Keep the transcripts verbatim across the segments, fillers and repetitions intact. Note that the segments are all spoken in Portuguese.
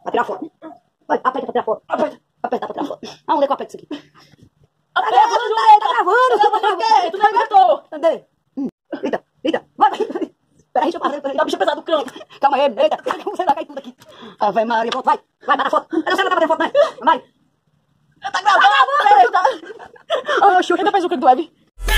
Vai tirar foto. Vai, aperta pra tirar foto. Aperta, aperta pra tirar foto. Aonde é que eu aperto isso aqui? Tá gravando, tá gravando. Tá gravando. Tu não aguentou. Cadê? Eita, eita. Vai, vai. Peraí, deixa eu fazer. Dá o bicho pesado do canto. Calma aí, eita. Você vai cair tudo aqui. Ah, vai, Maria, volta, vai. Vai, para a foto. Eu não sei nada pra fazer foto, vai. Vai. Tá gravando. Tá gravando. Ai, Xuxa, ainda fez o que do web.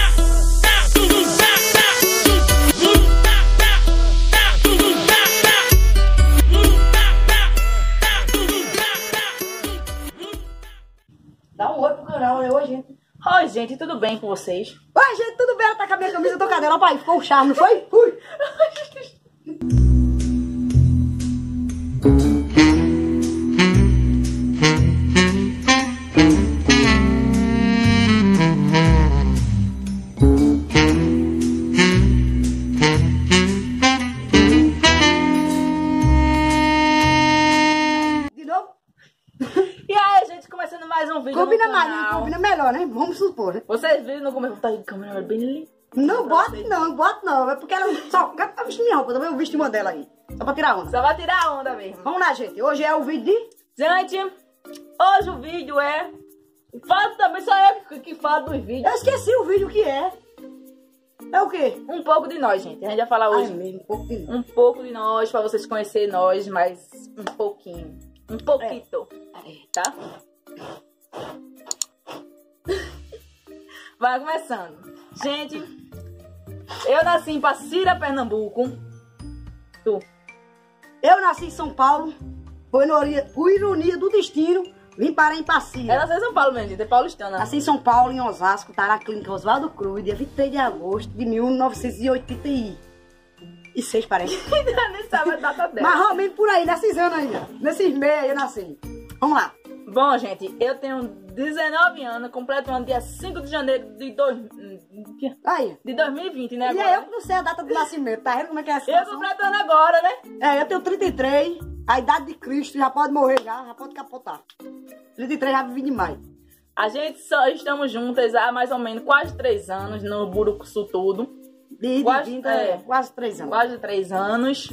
Dá um oi pro canal, né? Oi, gente. Oi, gente, tudo bem com vocês? Oi, gente, tudo bem? Ela tá com a minha camisa do cadela. Pai, ficou um charme, não foi? Ui. Um vídeo combina no mais, canal. combina melhor, né? Vamos supor, né? Vocês viram no começo, tá de câmera bem linda. Não bota não, bota não. É porque ela só tá vestindo minha roupa, também eu vesti uma dela aí. Só pra tirar onda. Só vai tirar onda mesmo. Vamos lá, gente. Hoje é o vídeo de... Gente, hoje o vídeo é... Falo também, só eu que, que falo dos vídeos. Eu esqueci o vídeo que é. É o quê? Um pouco de nós, gente. A gente vai falar hoje. Ai, mesmo, um pouco de nós. Um pouco de nós, pra vocês conhecerem nós, mas um pouquinho. Um pouquinho. É. Tá? Vai começando. Gente, eu nasci em Passira, Pernambuco. Tu? Eu nasci em São Paulo. Foi no, por ironia do destino. Vim parar em Passira. Ela nasceu em São Paulo mesmo, gente. É paulistana. Nasci em São Paulo, em Osasco. Tá na clínica Oswaldo Cruz, dia vinte e três de agosto de mil novecentos e oitenta e seis, parece. Nem sabe a data dela. Mas realmente por aí, nesses anos ainda. Nesses meses aí eu nasci. Vamos lá. Bom, gente, eu tenho dezenove anos, completo ano dia cinco de janeiro de, dois, Aí. de dois mil e vinte, né? E Agora, é eu que não sei a data do nascimento, tá vendo como é que é a eu situação? completo ano agora, né? É, eu tenho trinta e três, a idade de Cristo, já pode morrer já, já pode capotar. trinta e três já vivi demais. A gente só estamos juntas há mais ou menos quase três anos no Burucuçu tudo. De, Quase- de vinte, é. é, quase três anos. Quase três anos.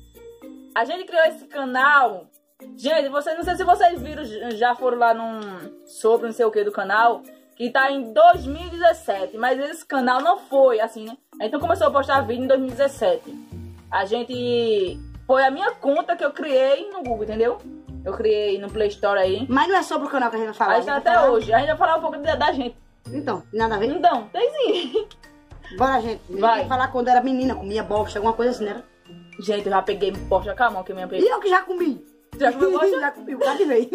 A gente criou esse canal. Gente, você, não sei se vocês viram, já foram lá num sobre não sei o que do canal, que tá em dois mil e dezessete, mas esse canal não foi assim, né? Então começou a postar vídeo em dois mil e dezessete. A gente... Foi a minha conta que eu criei no Google, entendeu? Eu criei no Play Store aí. Mas não é sobre o canal que a gente vai falar. Aí está a gente vai até falar- hoje. A gente vai falar um pouco da, da gente. Então, nada a ver. Então, tem sim. Bora, gente. Vai. Tem que falar quando era menina, comia bosta, alguma coisa assim, né? Gente, eu já peguei bosta com a mão que minha E peguei. eu que já comi. Já comeu bosta? Já comi, o cara de vez.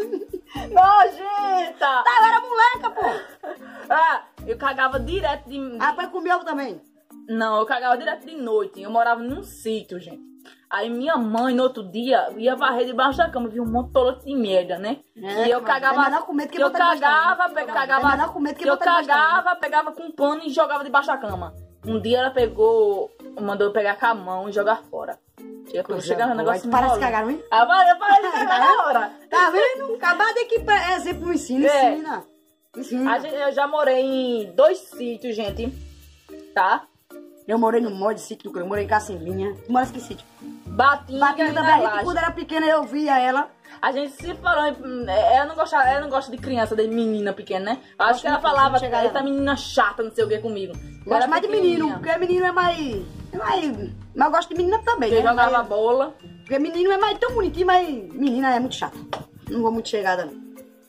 Nojenta! Tá, eu era moleca, pô. Ah, eu cagava direto de... Ah, pai comeu também. Não, eu cagava direto de noite. Eu morava num sítio, gente. Aí minha mãe, no outro dia, ia varrer debaixo da cama, viu um monte tolo de merda, né? É, e eu mano, cagava... é melhor comer do que eu botar debaixo da cagava, cama. pegava, É cagava... melhor comer do que eu botar debaixo da cama. cagava, pegava com um pano e jogava debaixo da cama. Um dia ela pegou, mandou eu pegar com a mão e jogar fora. Chega, quando chega no negócio... Aí parece enrola. cagaram, hein? Ah, vai, eu parei de cagar na hora. Tá vendo? Acabar de que é exemplo, ensina, É. ensina. Ensina. A gente, eu já morei em dois sítios, gente. Tá? Eu morei no mod sítio do Cruz, morei em Cacimbinha. Tu mora em que sítio? Batinga, Batinha e também, na a gente, laje. quando era pequena eu via ela. A gente se falou, em- é, eu não gosto, eu não gosto de criança, de menina pequena, né? Eu acho Gosto que ela muito, falava, não chega essa ela. menina chata, não sei o que comigo. Eu Gosto era mais de pequenininha. menino, porque menino é mais... É mais... Mas eu gosto de menina também, Eu né? jogava Mas- bola. Porque menino é mais tão bonitinho, mas menina é muito chata. Não vou muito chegada, não.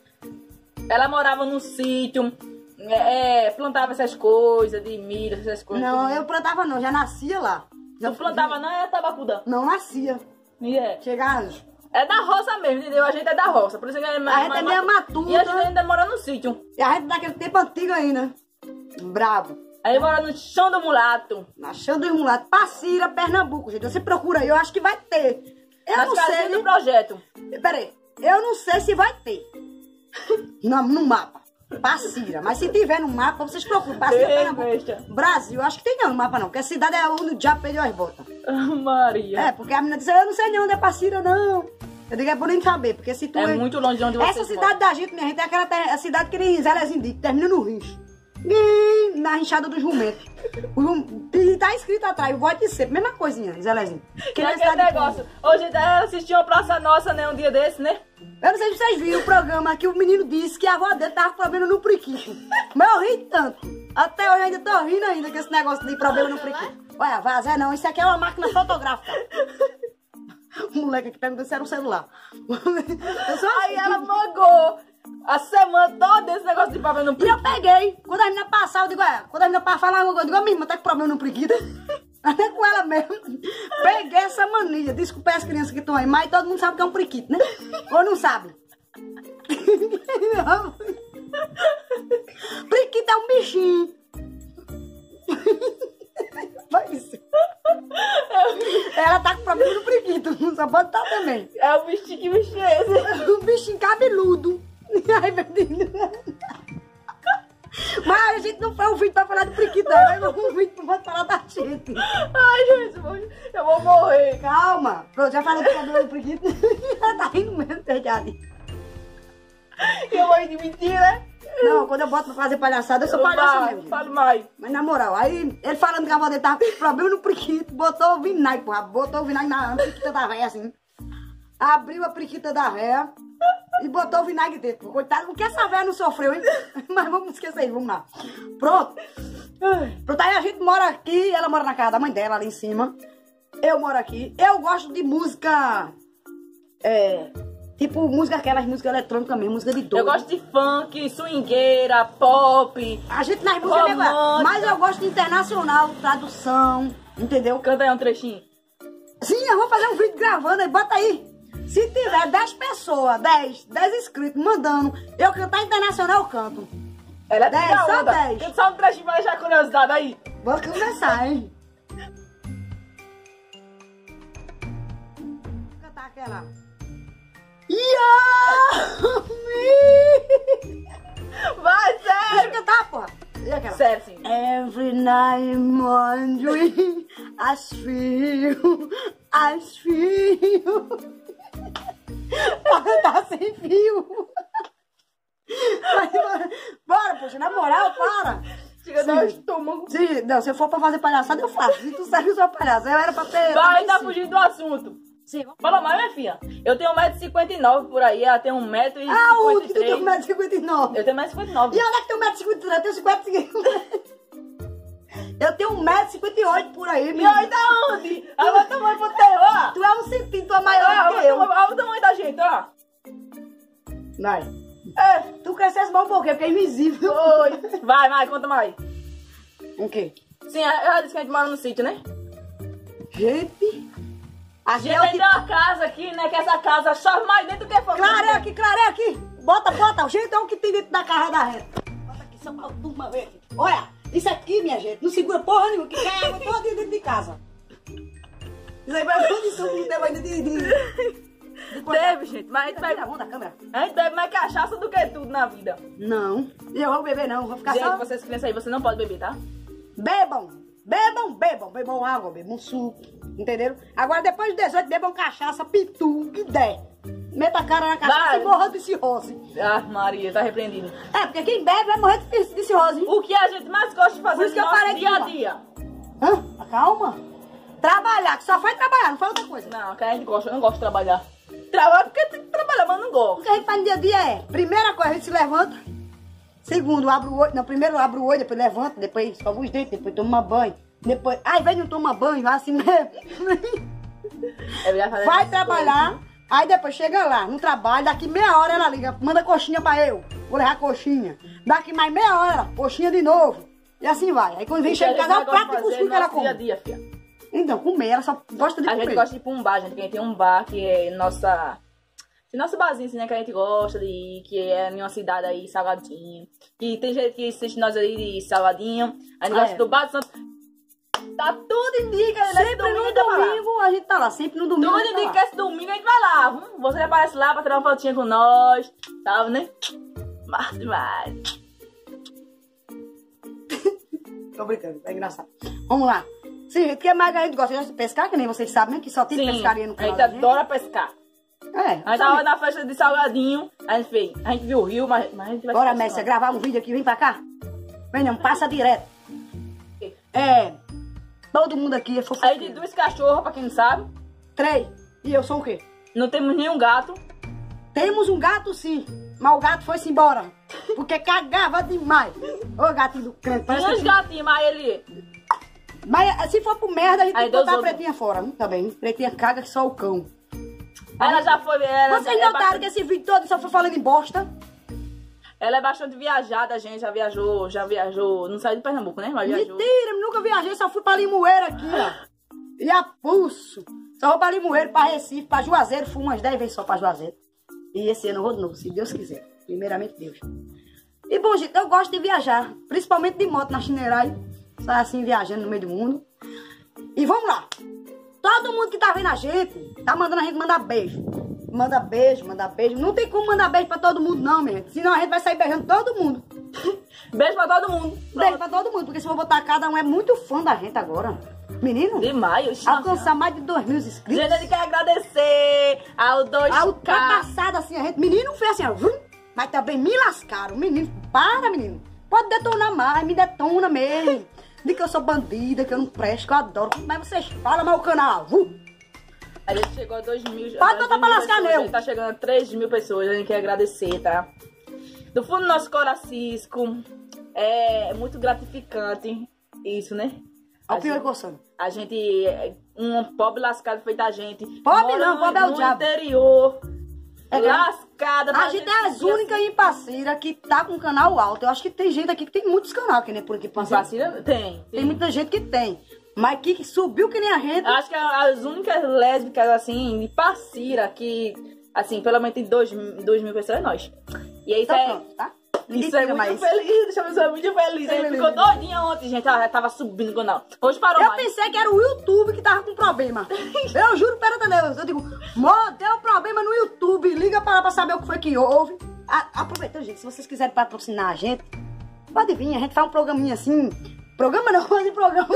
Ela morava no sítio, é, é, plantava essas coisas de milho, essas coisas. Não, eu plantava não, já nascia lá. Já Não plantava, não, é tabacuda. Não nascia. E é. Chegava... É da roça mesmo, entendeu? A gente é da roça, por isso que a gente, A gente é meio matuta. E a gente ainda mora no sítio. E a gente daquele tempo antigo ainda. Brabo. Aí mora no chão do mulato. Na Chão dos Mulatos, Passira, Pernambuco, gente. Você procura aí, eu acho que vai ter. Eu Nas não casinhas sei. do projeto. Pera aí, eu não sei se vai ter. No, no mapa. Passira. Mas se tiver no mapa, vocês procuram. Passira, Ei, Pernambuco. besta. Brasil, acho que tem não no mapa não. Porque a cidade é onde o diabo perdeu as botas. Maria. É, porque a menina disse, eu não sei nem onde é Passira, não. Eu digo, é por nem saber, porque se tu... É muito longe de onde você Essa cidade da gente, minha gente, é aquela terra- a cidade que nem Zélezinho, que termina no Rins. Ih, na rinchada do jumento. O jum... E tá escrito atrás, o voto de sempre. Mesma coisinha, Zé Lezinho. Que aquele negócio. Hoje eu assisti uma Praça Nossa, né? Um dia desse, né? Eu não sei se vocês viram o programa que o menino disse que a avó dele tava com problema no priquito. Mas eu ri tanto. Até hoje eu ainda tô rindo ainda com esse negócio de problema no priquito. Olha, vaza, não. Isso aqui é uma máquina fotográfica. O moleque aqui perguntou se era um celular. Eu só Aí ela mangou a semana toda esse negócio de problema no E eu priquito. peguei. Quando a menina passava, eu digo, é, quando a menina passava, falar uma coisa, eu digo, minha irmã tá com problema no priquito. Até com ela mesmo. Peguei essa mania. Desculpa as crianças que estão aí, mas todo mundo sabe que é um priquito, né? Ou não sabe? Priquito é um bichinho. Mas... Ela tá com problema no priquito. Só pode estar também. É o bichinho, que bichinho é esse? Um bichinho cabeludo. Ai, meu Deus. Mas a gente não foi um vídeo pra falar do priquito, não. Foi um vídeo pra falar da gente. Ai, Jesus, eu vou morrer. Calma. Pronto, já falei do problema do priquito. Ela tá rindo mesmo, verdade. Eu vou de mentira. Não, quando eu boto pra fazer palhaçada, eu sou palhaça mesmo. gente. Fale mais. Mas na moral, aí ele falando que a avó dele tava com problema no priquito, botou o vinagre, porra. Botou o vinagre na priquita da véia, assim. Abriu a priquita da véia e botou o vinagre dentro. Coitado, o que essa véia não sofreu, hein? Mas vamos esquecer aí, vamos lá. Pronto. Pronto, aí a gente mora aqui, ela mora na casa da mãe dela, ali em cima. Eu moro aqui. Eu gosto de música... É... Tipo, música, aquelas músicas eletrônicas mesmo, música de doido. Eu gosto de funk, swingueira, pop. A gente nas músicas mesmo, é- mas eu gosto de internacional, tradução, entendeu? Canta aí um trechinho. Sim, eu vou fazer um vídeo gravando aí, bota aí. Se tiver dez pessoas, dez, dez inscritos mandando eu cantar internacional, eu canto. Ela é dez, da só onda. dez. Canta só um trechinho pra deixar curiosidade aí. Vou começar, hein? Vou cantar aquela. Yummy! Vai, Deixa eu sério. cantar, porra. E aquela? Sério, sim. Every night I'm wondering, I feel, I feel. Tá sem fio. Vai, bora, bora, poxa, na moral, para. Chega a dar um estômago. Se, não, se eu for pra fazer palhaçada, eu faço. Se tu serve, eu sou palhaço. Eu era pra ter... Vai, tá fugindo do assunto. Sim, vamos. Fala mais, minha filha. Eu tenho um metro e cinquenta e nove por aí, ela tem um metro e Ah, o cinquenta que e tu tem um três. metro e cinquenta e nove. Eu tenho um metro e cinquenta e nove. E onde é que tem um metro e cinquenta e três? Eu tenho cinquenta e cinco. Eu tenho um metro e cinquenta e oito por aí, E menino. aí, da onde? Olha o tamanho pro teu, ó. Tu é um centímetro maior Olha que eu. olha o tamanho da gente, ó. Vai. É. Tu crescesse mal um pouquinho, porque é invisível. Oi. Vai, vai, conta mais. O quê? Sim, eu já disse que a gente mora no sítio, né? Gente... A A gente gente... vai ter uma casa aqui, né? Que essa casa chove mais dentro do que fogo. Clareia aqui, clareia aqui. Bota, bota. O jeitão que tem dentro da casa da reta. Bota aqui, só pra turma ver aqui. Olha, isso aqui, minha gente, não segura porra nenhuma, que cai água toda dentro de casa. Isso aí vai condição que não teve ainda de... de... de Teve, gente, mas a gente Vai na bebe, mão da câmera. a gente bebe mais cachaça do que tudo na vida. Não. Eu vou beber não, vou ficar Gente, só... vocês crianças aí, você não pode beber, tá? Bebam, bebam, bebam, bebam água, bebam suco, entenderam? Agora depois de dezoito, bebam cachaça, pitu, o que der. Meta a cara na cachaça Vai. e morra de cirrose. Ah, Maria, tá repreendido. É, porque quem bebe vai morrer de, de cirrose, hein? O que a gente mais gosta de Por fazer isso que no eu nosso parei de dia a fumar. dia? Hã? Calma. Trabalhar, que só foi trabalhar, não foi outra coisa. Não, que a gente gosta, eu não gosto de trabalhar. Trabalho porque tem que trabalhar, mas não O gosto. que a gente faz no dia a dia é, primeira coisa, a gente se levanta. Segundo, abre o olho. Não, primeiro abre o olho, depois levanta, depois escova os dentes, depois toma banho. Depois, ai, vem não toma banho, vai assim mesmo. É melhor fazer Vai essas trabalhar, aí depois chega lá, no trabalho, daqui meia hora ela liga, manda coxinha pra eu, vou levar coxinha. Daqui mais meia hora, coxinha de novo. E assim vai. Aí quando vem, coisas. chega em Que a casa, é gente o mais prato de gosta de cuscuz que fazer ela no nosso dia a come. dia, filha. Então, comer, ela só gosta de A comer. gente gosta de ir pra um bar, gente, que a gente tem um bar que é nossa... Nosso barzinho, assim, né, que a gente gosta de ir, que é em uma cidade aí, Salgadinho. E tem gente que assiste nós aí de Salgadinho. A gente Ah, gosta é. do Bar do Santo. Tá tudo indica, né? Sempre no domingo, a gente tá lá, sempre no domingo. Tudo a gente tá indica lá. que esse domingo a gente vai lá. Hum, você aparece lá pra tirar uma fotinha com nós. Sabe, né? Mas demais. Tô brincando, é engraçado. Vamos lá. Sim, o que mais que a gente gosta? Gosta de pescar, que nem vocês sabem, né? Que só tem Sim, pescaria no a canal gente da gente. adora pescar. É, A gente sabe? tava na festa de Salgadinho. A gente fez. A gente viu o rio, mas, mas a gente vai Bora, pescar. Messi, gravar um vídeo aqui, vem pra cá. Vem não, passa direto. É, todo mundo aqui é Aí fofoqueiro. de duas cachorras, pra quem não sabe. Três. E eu sou o quê? Não temos nenhum gato. Temos um gato sim, mas o gato foi-se embora. Porque cagava demais. Ô gatinho do crente, parece Tinha que... uns gatinhos, mas ele... Mas se for pro merda, a gente Aí tem que Deus botar a ouve. pretinha fora, não? Também. Pretinha caga que só o cão. Ela já foi... Ela, Vocês é notaram bastante, que esse vídeo todo só foi falando em bosta? ela é bastante viajada, gente. Já viajou, já viajou. Não saiu de Pernambuco, né? Mas viajou. Mentira, eu nunca viajei, só fui pra Limoeiro aqui, ó. E a pulso. Só vou pra Limoeiro, pra Recife, pra Juazeiro. Fui umas dez vezes só pra Juazeiro. E esse ano eu vou de novo, se Deus quiser. Primeiramente Deus. E bom, gente, eu gosto de viajar. Principalmente de moto na Chinerai. Sai assim, viajando no meio do mundo. E vamos lá. Todo mundo que tá vendo a gente, tá mandando a gente mandar beijo. Manda beijo, manda beijo. Não tem como mandar beijo pra todo mundo, não, minha gente. Senão a gente vai sair beijando todo mundo. Beijo pra todo mundo. Beijo pra todo mundo, porque se for botar cada um é muito fã da gente agora. Menino, Demais. alcançar mais de dois mil inscritos. Gente, ele quer agradecer ao dois A K. ultrapassada assim, a gente. Menino fez assim, ó. vum, Mas também me lascaram. Menino, para, menino. Pode detonar mais, me detona mesmo. De que eu sou bandida, que eu não presto, que eu adoro. Mas vocês falam mal o canal. vum. A gente chegou a dois mil. Pode botar pra lascar, pessoas, meu. A gente tá chegando a três mil pessoas. A gente quer agradecer, tá? Do fundo do nosso coração. É muito gratificante isso, né? Olha A o pior gente- coçando. A gente, um pobre lascado feito a gente. Pobre mora não, no, pobre é o no diabo. interior. É lascada. A gente é as únicas em Passira que tá com canal alto. Eu acho que tem gente aqui que tem muitos canais, que nem por aqui em Passira. Vacina? Tem. Tem tem. muita gente que tem. Mas que subiu que nem a gente. Acho que as únicas lésbicas, assim, de Passira, que, assim, pelo menos tem dois, dois mil pessoas, é nós. E aí, isso Então é... pronto, tá? Ninguém Isso é tira muito mais. feliz, deixa eu ver se é muito feliz. A gente ficou doidinha ontem, gente. Ela já tava subindo o canal. Hoje parou Eu mais. pensei que era o YouTube que tava com problema. Eu juro, pera, Deus. Eu digo, mô, deu problema no YouTube. Liga pra lá pra saber o que foi que houve. A, aproveitando, gente, se vocês quiserem patrocinar a gente, pode vir. A gente faz um programinha assim. Programa não, mas programa.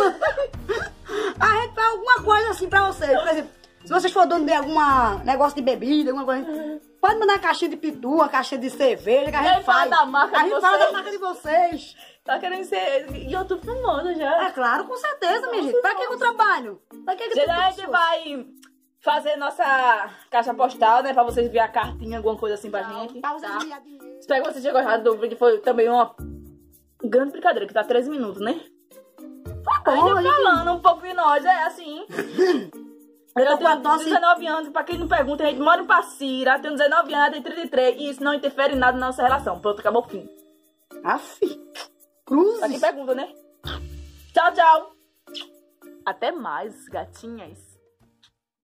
A gente faz alguma coisa assim pra vocês. Por exemplo, se vocês for dono de algum negócio de bebida, alguma coisa, pode mandar uma caixinha de pitu, uma caixinha de cerveja, que a gente Ele fala faz. da marca a de gente fala vocês. da marca de vocês. Tá querendo ser YouTube famosa já. É claro, com certeza, minha gente. Pra que eu trabalho? Pra que que eu Gente, tenho a gente pessoas? vai fazer nossa caixa postal, né? Pra vocês enviar cartinha, alguma coisa assim pra gente. Pra vocês Tá? ganhar dinheiro. Espero que vocês tenham gostado do vídeo. Foi também uma grande brincadeira, que tá treze minutos, né? Bom, A gente a gente- falando um pouco de nós, é assim. Eu tô com a tenho tosse- dezenove anos, pra quem não pergunta, a gente mora em Passira, tenho dezenove anos, tenho trinta e três, e isso não interfere em nada na nossa relação. Pronto, acabou o fim. Aff. Pra quem Cruzes. pergunta, né? Tchau, tchau. Até mais, gatinhas.